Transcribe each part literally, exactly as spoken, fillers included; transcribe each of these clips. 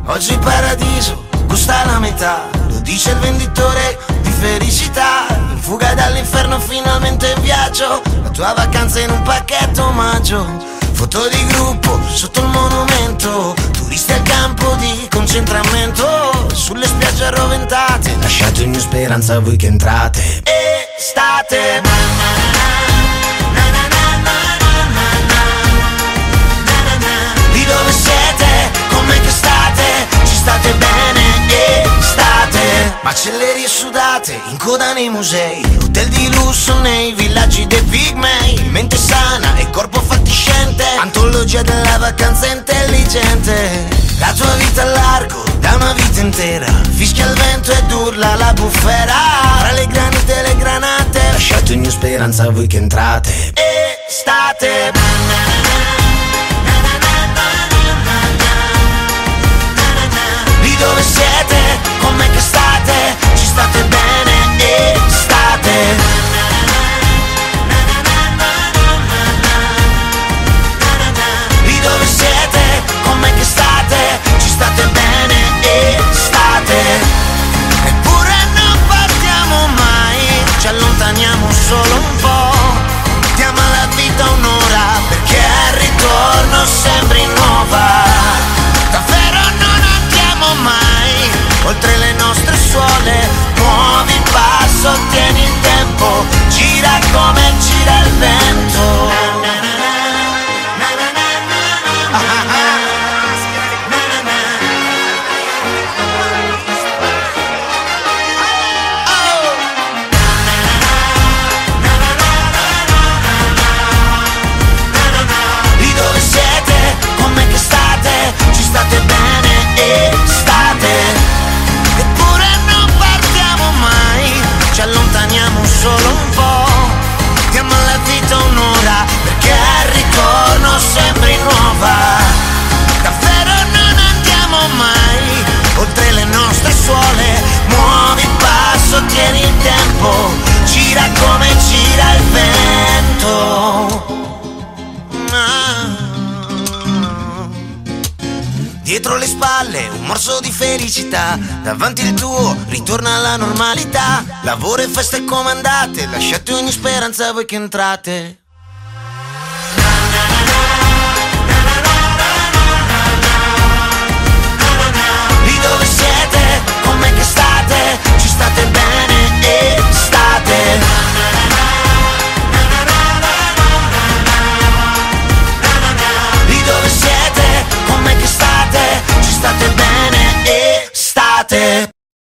Oggi il paradiso costa la metà, lo dice il venditore di felicità. In fuga dall'inferno finalmente viaggio, la tua vacanza in un pacchetto omaggio. Foto di gruppo sotto il monumento, turisti al campo di concentramento. Sulle spiagge arroventate, lasciate ogni speranza a voi che entrate. Estate. Di dove siete? Com'è che state? Ci state bene? Estate. Macellerie sudate, in coda nei musei, hotel di lusso nei villaggi dei pigmei. Mente sana e corpo fatiscente, antologia della vacanza intelligente. La tua vita a largo, da una vita intera, fischia il vento ed urla la bufera. Tra le granite e le granate, lasciate ogni speranza a voi che entrate. Estate. Di dove siete? Com'è che state? Ci state bene? Estate. Di dove siete? Com'è che state? Ci state bene? Estate. Eppure non partiamo mai, ci allontaniamo solo un po'. Diamo alla vita un'ora, perché al ritorno sembri nuova. Davvero non andiamo mai oltre le nostre suole. Muovi il passo, tieni il tempo, gira come gira il vento. Di dove siete? Com'è che state? Ci state bene? Estate. Eppure non partiamo mai, ci allontaniamo solo un po'. Diamo alla vita un'ora, perché al ritorno sembri nuova. Davvero non andiamo mai oltre le nostre suole. Muovi il passo, tieni il tempo, gira come gira il vento. Dietro le spalle un morso di felicità, davanti il tuo ritorna alla normalità. Lavoro e feste comandate, lasciate ogni speranza a voi che entrate. Di dove siete? Com'è che state? Ci state bene? Estate. Di dove siete? Com'è che state? Ci state bene? Estate.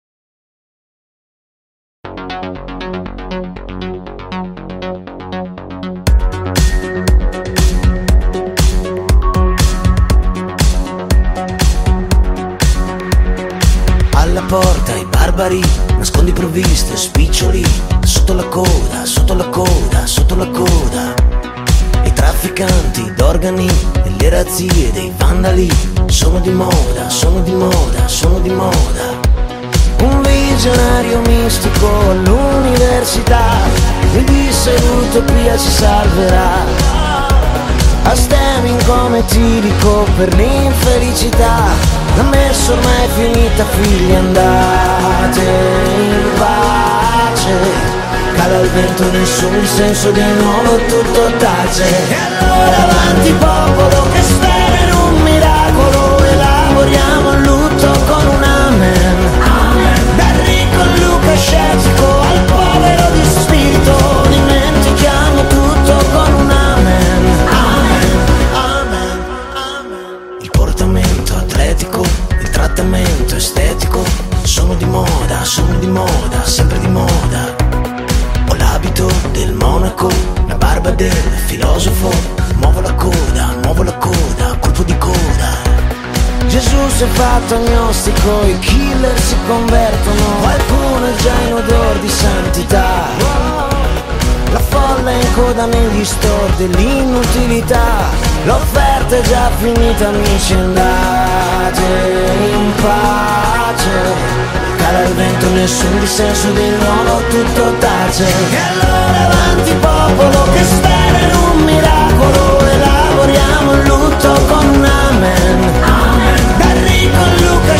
Alla porta i barbari, nascondi provviste, spiccioli. Sotto la coda, sotto la coda, sotto la coda. I trafficanti d'organi e le razzie dei vandali sono di moda, sono di moda, sono di moda. Un visionario mistico all'università mi disse l'utopia ci salverà. A stemming come etilico per l'infelicità, l'ha messo ormai finita, figli andate in pace. Cala il vento, nessun dissenso, di nuovo tutto tace. E allora avanti popolo che spera in un miracolo, elaboriamo il lutto con un amen. Amen. Dal ricco Luca scettico al povero di spirito, dimentichiamo tutto con un amen. Amen. Amen. Amen. Il portamento atletico, il trattamento estetico sono di moda, sono di moda, sempre di moda. Ho l'abito del monaco, la barba del filosofo. Muovo la coda, muovo la coda, colpo di coda. Gesù si è fatto agnostico, i killer si convertono, qualcuno è già in odor di santità. La folla è in coda negli store dell'inutilità, l'offerta è già finita, amici, andate in pace. Cala il vento, nessun dissenso, di nuovo tutto tace. E allora avanti popolo che spera in un miracolo, elaboriamo il lutto con un amen. Amen. Dal ricco Luca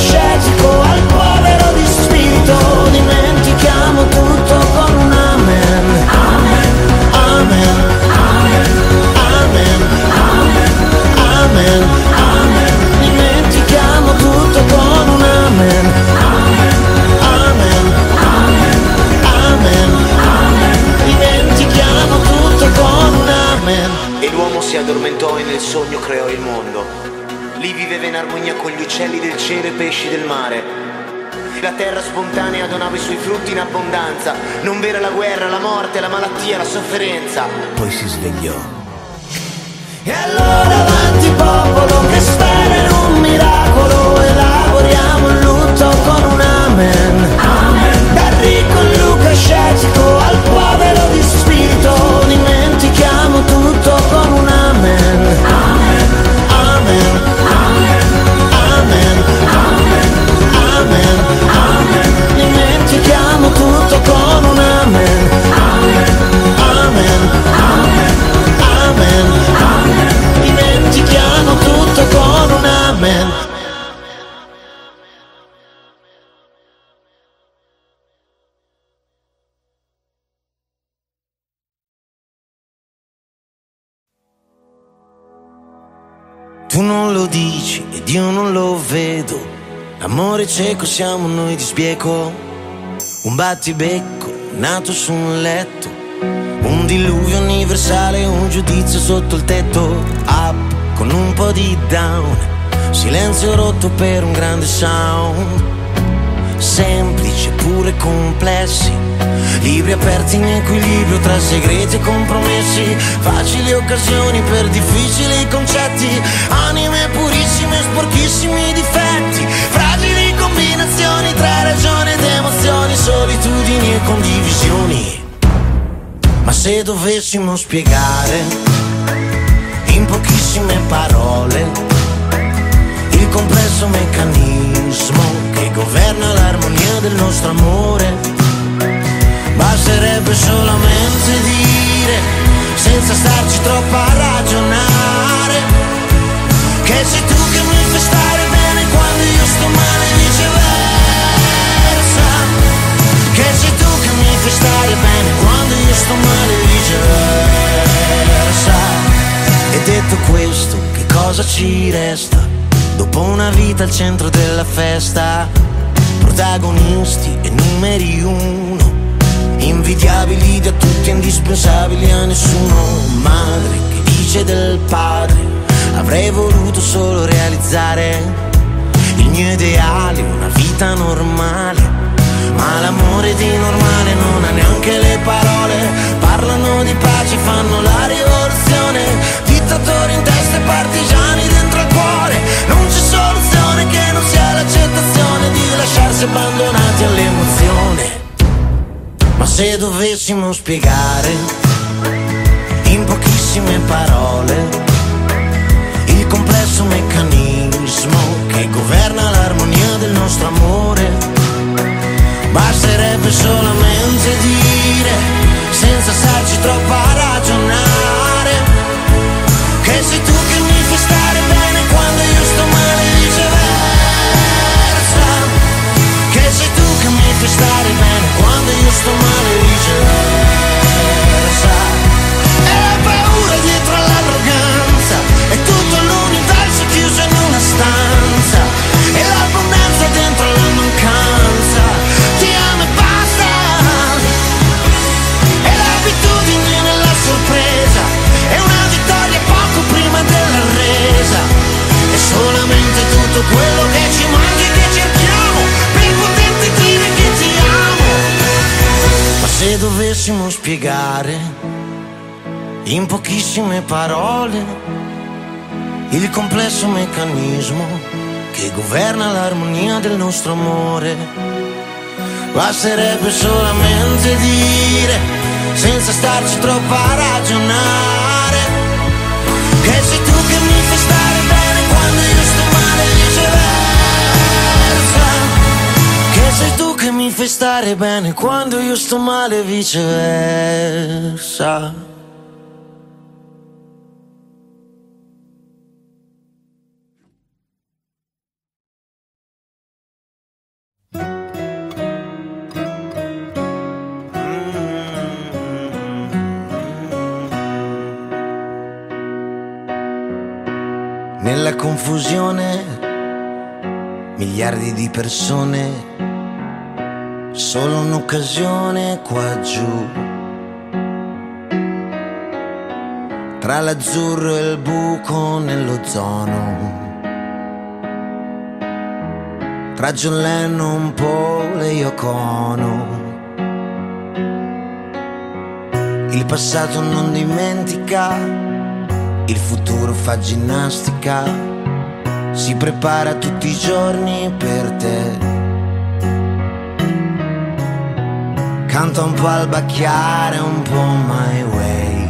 Amen. E l'uomo si addormentò e nel sogno creò il mondo. Lì viveva in armonia con gli uccelli del cielo e i pesci del mare. La terra spontanea donava i suoi frutti in abbondanza. Non vera la guerra, la morte, la malattia, la sofferenza. Poi si svegliò. E allora avanti popolo che spera in un miracolo, elaboriamo il lutto con un amen. Amen. Dal ricco il lucascetico al povero di spirito, dimentichiamo tutto con un amen. Amen. Amen. Amen. Amen. Amen. Amen. Dimentichiamo tutto con un amen. Amen. Amen. Amen. Amen. Amen. Dimentichiamo tutto con un amen. Tu non lo dici ed io non lo vedo. L'amore cieco siamo noi di sbieco. Un battibecco nato su un letto. Un diluvio universale, un giudizio sotto il tetto. Up con un po' di down. Silenzio rotto per un grande sound. Semplici eppure complessi. Libri aperti in equilibrio tra segreti e compromessi. Facili occasioni per difficili concetti. Anime purissime e sporchissimi difetti. Fragili combinazioni tra ragione ed emozioni. Solitudini e condivisioni. Ma se dovessimo spiegare in pochissime parole il complesso meccanismo che governa l'armonia del nostro amore, basterebbe solamente dire, senza starci troppo a ragionare, che sei tu che mi fai stare bene quando io sto male e viceversa. Che sei tu che mi fai stare bene quando io sto male e viceversa. E detto questo, che cosa ci resta? Dopo una vita al centro della festa, protagonisti e numeri uno, invidiabili da tutti, indispensabili a nessuno. Madre che dice del padre, avrei voluto solo realizzare il mio ideale, una vita normale. Ma l'amore di normale non ha neanche le parole. Parlano di pace, fanno la rivoluzione. Dittatori in testa e partigiani dentro al cuore. Non c'è soluzione che non sia l'accettazione di lasciarsi abbandonati all'emozione. Ma se dovessimo spiegare in pochissime parole il complesso meccanismo che governa l'armonia del nostro amore, basterebbe solamente dire, senza starci troppo a ragionare, che sei tu che mi fai stare bene quando io sto male e viceversa. Che sei tu che mi fai stare bene quando io sto male e viceversa. E la paura dietro all'arroganza, è tutto l'universo chiuso in una stanza, e l'abbondanza dentro la mancanza. Ti amo e basta. E l'abitudine nella sorpresa, è una vittoria poco prima della resa. È solamente tutto quello che ci manca e che cerchiamo, per poterti dire che ti amo. Ma se dovessimo spiegare in pochissime parole il complesso meccanismo che governa l'armonia del nostro amore, basterebbe solamente dire, senza starci troppo a ragionare, che sei tu che mi fai stare bene quando io sto male e viceversa. Che sei tu che mi fai stare bene quando io sto male e viceversa. Nella confusione, miliardi di persone, solo un'occasione qua giù. tra l'azzurro e il buco nell'ozono, tra John Lennon, Paul e Yoko Ono. Il passato non dimentica, il futuro fa ginnastica, si prepara tutti i giorni per te. Canta un po' al bacchiare, un po' my way,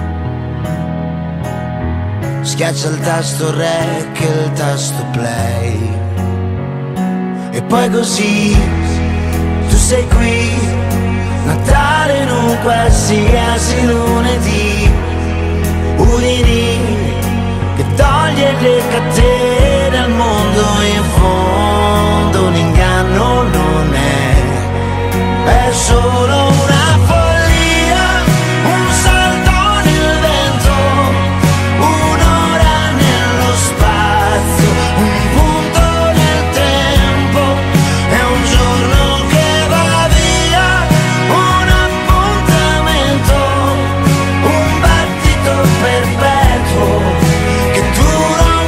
schiaccia il tasto rec e il tasto play. E poi così tu sei qui, Natale in un qualsiasi lunedì, Udini che toglie le catene al mondo. In fondo un inganno non è, è solo una follia, un salto nel vento, un'ora nello spazio, un punto nel tempo, è un giorno che va via, un appuntamento, un battito perpetuo che dura un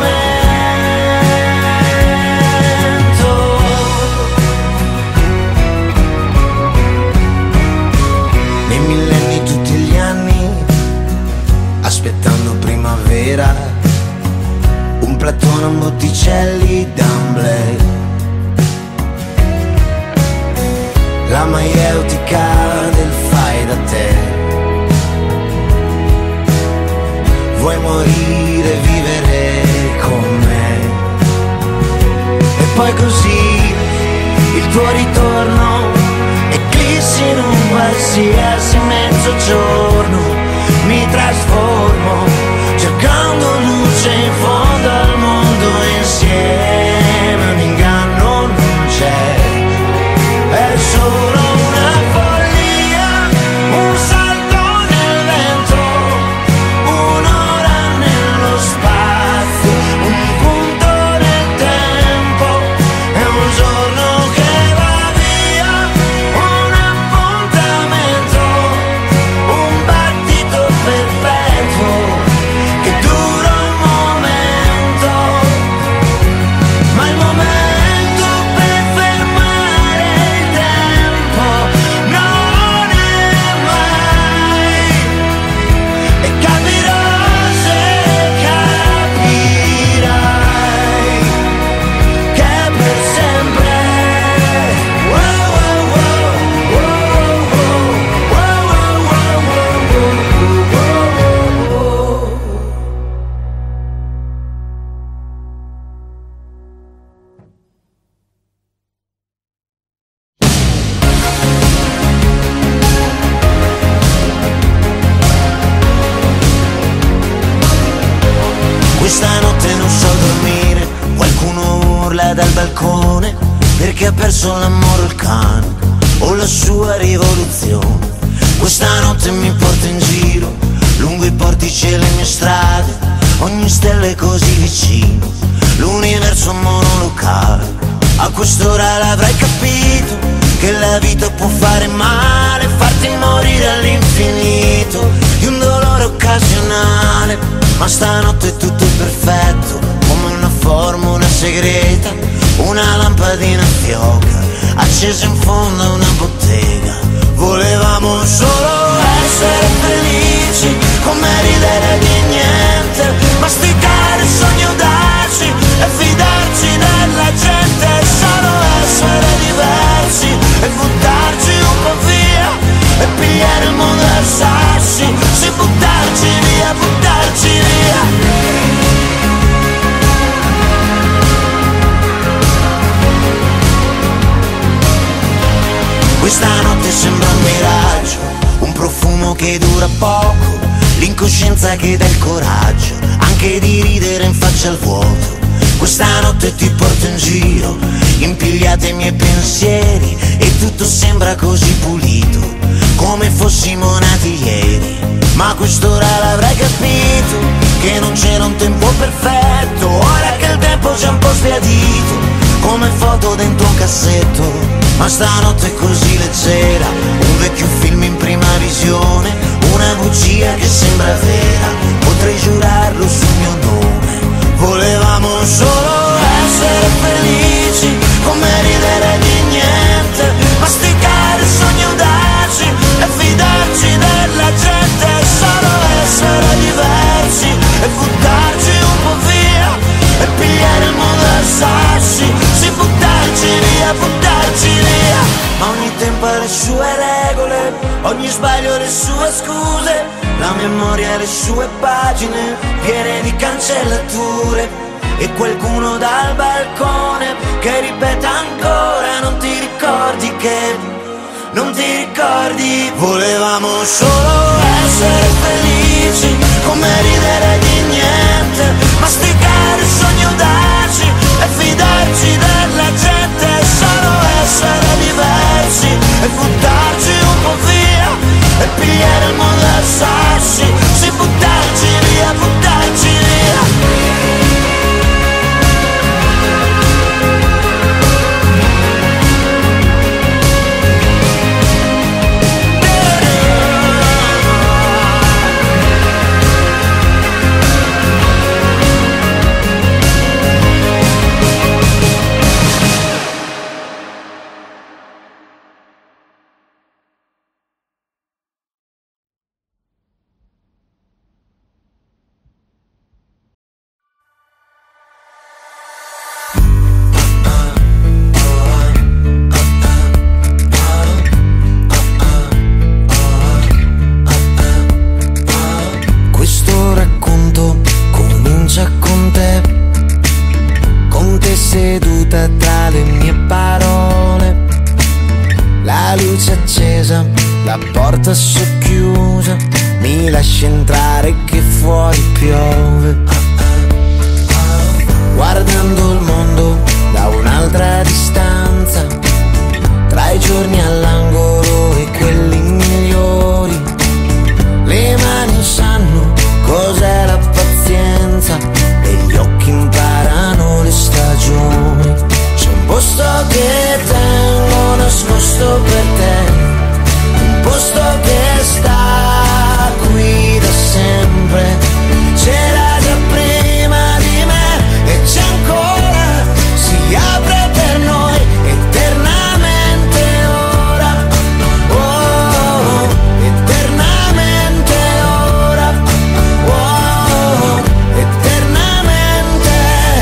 momento. Nei millenni tutti gli anni, aspettando primavera, un platone, un Botticelli, d'Amblè, la maieutica del fai da te. Vuoi morire, vivere con me. E poi così il tuo ritorno eclissi in un qualsiasi mezzogiorno, mi trasformo cercando luce in fondo al mondo. Insieme un inganno non c'è, è solo una follia, un salto nel vento, un'ora nello spazio, un punto nel tempo, è un giorno che va via, un appuntamento, un battito perpetuo che dura un momento, ma il momento per fermare il tempo non è mai. E capirò se capirai che è per sempre. Wow, wow, wow, wow, wow, wow, wow, wow, wow. Questa notte non so dormire, qualcuno urla dal balcone perché ha perso l'amore o il cane o la sua rivoluzione. Questa notte mi porta in giro lungo i portici e le mie strade, ogni stella è così vicino, l'universo monolocale. A quest'ora l'avrai capito che la vita può fare male, farti morire all'infinito di un dolore occasionale. Ma stanotte tutto è perfetto, come una formula segreta, una lampadina fioca accesa in fondo a una bottega. Volevamo solo essere felici, come ridere di niente, masticare sogni audaci e fidarci della gente. Solo essere diversi e buttarci un po' via e pigliare il mondo a sassi, sì, buttarci via, buttarci via. Questa notte sembra un miraggio, un profumo che dura poco, l'incoscienza che dà il coraggio anche di ridere in faccia al vuoto. Questa notte ti porto in giro, impigliate i miei pensieri e tutto sembra così pulito, come fossimo nati ieri. Ma a quest'ora l'avrai capito che non c'era un tempo perfetto, ora che il tempo c'è un po' sbiadito, come foto dentro un cassetto. Ma stanotte è così leggera, un vecchio film in prima visione, una bugia che sembra vera, potrei giurarlo sul mio nome. Volevamo solo essere felici, come ridere di niente, masticare sogni audaci e fidarci della gente, solo essere diversi e buttarci un po' via e pigliare il mondo a sassi, sì, buttarci via, buttarci via. Ma ogni tempo ha le sue regole, ogni sbaglio le sue scuse, la memoria le sue pagine piene di cancellature. E qualcuno dal balcone che ripete ancora: non ti ricordi che, non ti ricordi. Volevamo solo essere felici, come ridere di niente, masticare sogni audaci e fidarci della gente, solo essere diversi e buttarci un po' via e pigliare il mondo a sassi, sì, buttarci via, buttarci via. Seduta tra le mie parole, la luce accesa, la porta socchiusa, mi lascia entrare che fuori piove. Guardando il mondo da un'altra distanza, tra i giorni all'angolo e quelli migliori, le mani sanno cos'è la pazienza e gli occhi imparano le stagioni. C'è un posto che tengo nascosto per te, un posto che sta qui da sempre. C'era già prima di me e c'è ancora, si apre per noi eternamente ora. Oh, eternamente ora. Oh, eternamente.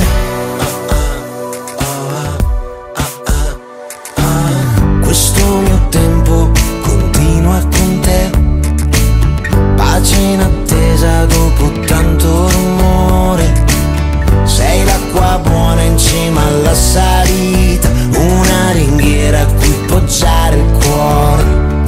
Questo mio tempo continua con te, pace in attesa dopo tanto rumore. Sei l'acqua buona in cima alla salita, una ringhiera a cui poggiare il cuore.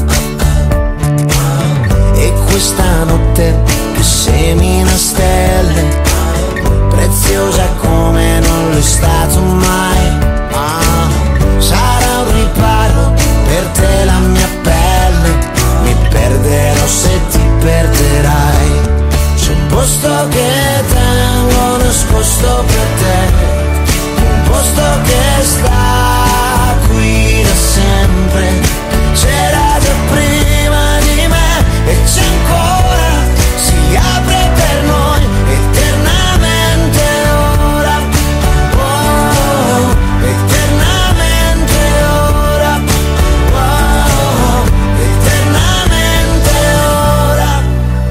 E questa notte che semina stelle, preziosa come non lo è stato mai. Ah, sarà un riparo per te la mia pelle, mi perderò se ti perderai. C'è un posto che tengo nascosto per te, un posto che sta qui da sempre. C'era già prima di me e c'è ancora, si apre per noi eternamente ora. Oh, eternamente ora. Oh, eternamente ora.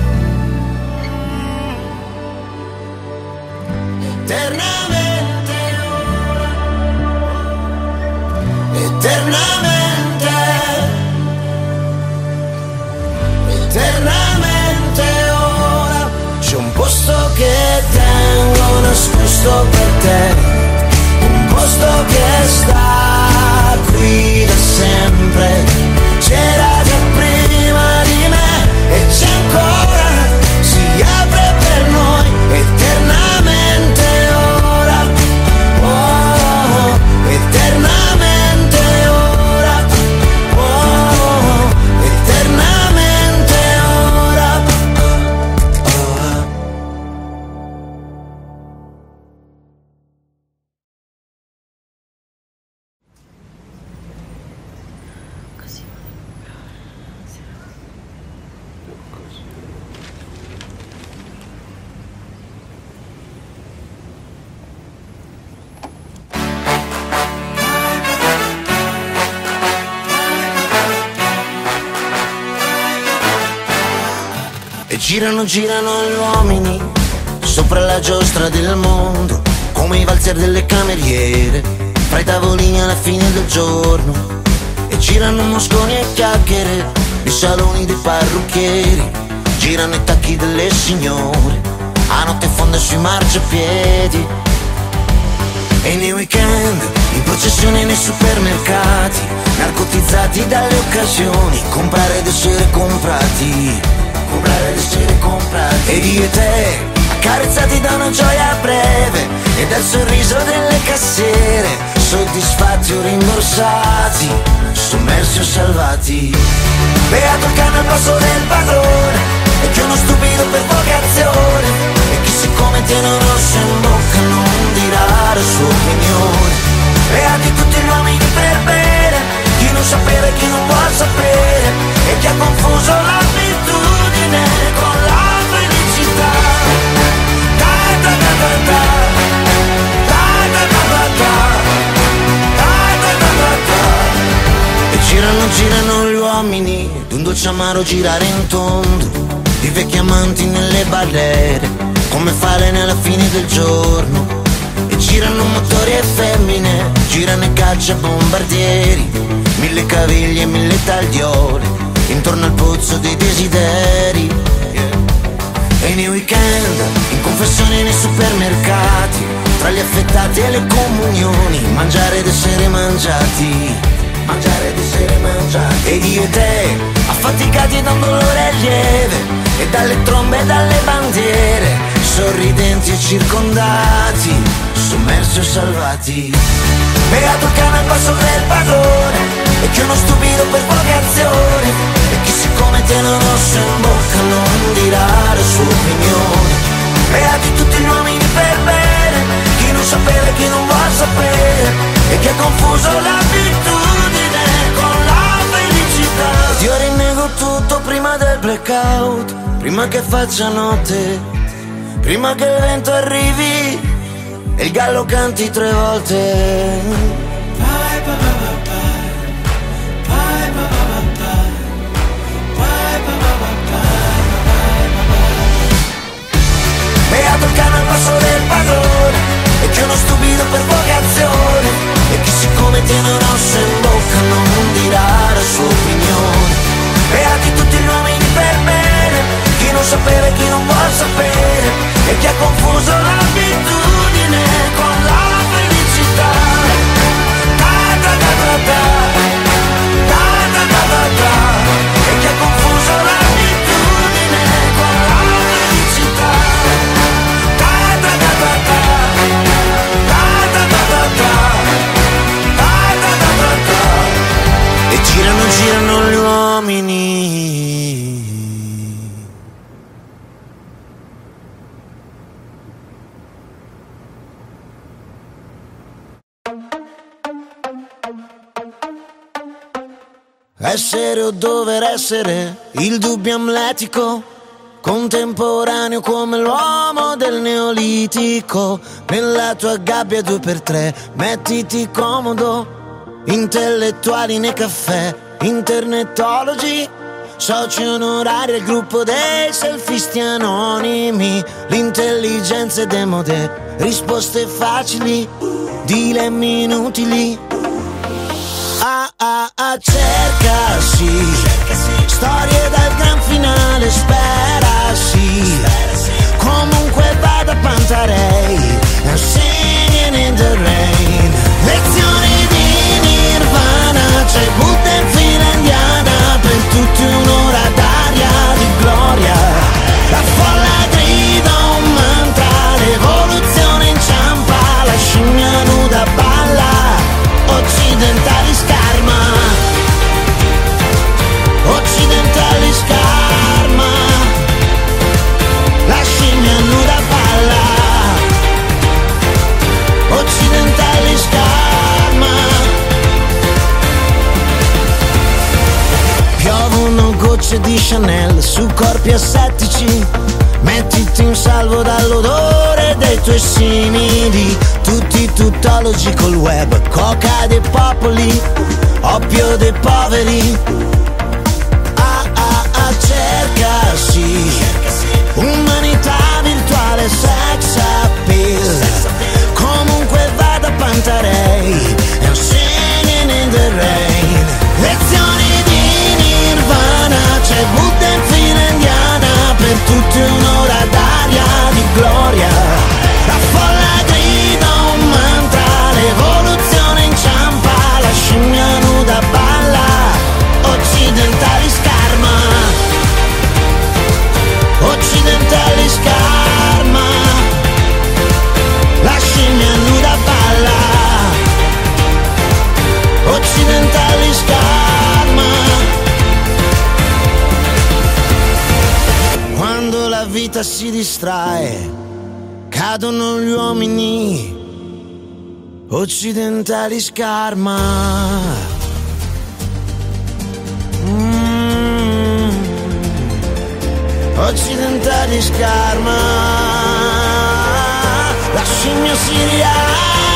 Eternamente ora. Eternamente. Eternamente ora. C'è un posto che tengo nascosto per te, un posto che sta qui da sempre. C'era già prima di me e c'è ancora, si apre per noi eternamente ora. Oh, eternamente ora. Oh, eternamente ora. girano, girano gli uomini sopra la giostra del mondo, come i valzer delle cameriere, fra i tavolini alla fine del giorno. E girano mosconi e chiacchiere nei saloni dei parrucchieri, girano i tacchi delle signore a notte fonda sui marciapiedi. E nei weekend, in processione nei supermercati, narcotizzati dalle occasioni, comprare ed essere comprati, comprare ed essere comprati. Ed io e te, accarezzati da una gioia breve e dal sorriso delle cassiere, soddisfatti o rimborsati, sommersi o salvati. Beato il cane al passo del padrone, e che uno stupido per vocazione, e chi siccome tiene un rosso in bocca non dirà la sua opinione. Beati tutti gli uomini per bene, chi non sapere, chi non vuol sapere, e chi ha confuso l'abitudine con la felicità. Da da da da da, da da da da da, da da da da da. E girano, girano gli uomini d'un dolce amaro girare in tondo, di vecchi amanti nelle barriere, come falene alla fine del giorno. E girano motori e femmine, girano i cacciabombardieri, mille caviglie e mille tagliole, intorno al pozzo dei desideri. E nei weekend, in confessioni nei supermercati, tra gli affettati e le comunioni, mangiare ed essere mangiati, mangiare ed essere mangiati. Ed io e te, affaticati da un dolore lieve, e dalle trombe e dalle bandiere, sorridenti e circondati, sommersi o salvati. Beato il cane al passo del padrone, e che uno stupido per vocazione, e chi siccome tiene un rosso in bocca non dirà la sua opinione. Beati tutti gli uomini per bene, chi non sapere, chi non vuol sapere, e chi ha confuso l'abitudine con la felicità. Ed io rinnego tutto prima del blackout, prima che faccia notte, prima che il vento arrivi e il gallo canti tre volte. Beato il cane al passo del padrone, e che uno stupido per vocazione, e chi siccome tiene un rosso in bocca non dirà la sua opinione. Beati tutti gli uomini per bene, chi non sapere, chi non vuol sapere, e chi ha confuso l'abitudine con la felicità. Da da da da da, da da da da da, e chi ha confuso l'abitudine con la felicità. Da da da da da, da da da da da, da da da da da. E girano, girano gli uomini. Essere o dover essere, il dubbio amletico, contemporaneo come l'uomo del neolitico. Nella tua gabbia due per tre, mettiti comodo, intellettuali nei caffè, internetologi, soci onorari al gruppo dei selfisti anonimi. L'intelligenza è demode, risposte facili, dilemmi inutili. Ah ah ah, cercasi, storie dal gran finale, sperasi, comunque vada Pantarei, I'm singing in the rain. Lezioni di Nirvana, c'è Buddha in fila indiana, per tutti un'ora d'aria di gloria. La folla grida un mantra, l'evoluzione inciampa, la scimmia nuda balla, occidentali scarma, occidentali scarma, la scimmia nuda balla, occidentali scarma. Piovono gocce di Chanel su corpi assettici, mettiti in salvo dall'odore dei tuoi simili. Tutti tuttologi col web, coca dei popoli, oppio dei poveri. Ah ah ah, cercasi, umanità virtuale, sex appeal. Comunque vada Pantarei, è un singing in the rain. Lezioni di Nirvana, c'è Buddha in fila indiana, per tutti un'ora d'aria di gloria. La folla grida un mantra, l'evoluzione inciampa, la scimmia nuda balla, occidentali scarma, occidentali scarma, la scimmia nuda balla, occidentali scarma. Quando la vita si distrae, cadono gli uomini, occidentali scarma. Mm. Occidentali scarma, la scimmia si rialza,